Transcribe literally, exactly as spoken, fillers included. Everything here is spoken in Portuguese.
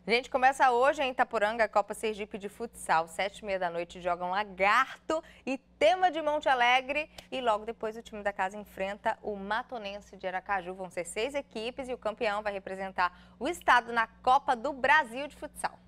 Gente, começa hoje em Itaporanga a Copa Sergipe de Futsal. Sete e meia da noite jogam Lagarto e Tema de Monte Alegre. E logo depois o time da casa enfrenta o Matonense de Aracaju. Vão ser seis equipes e o campeão vai representar o estado na Copa do Brasil de Futsal.